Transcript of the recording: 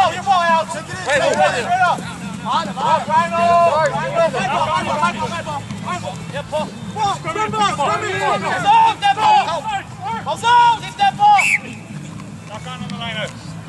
je bal uit. Pas op, tempo! Daar kan aan de lijn uit.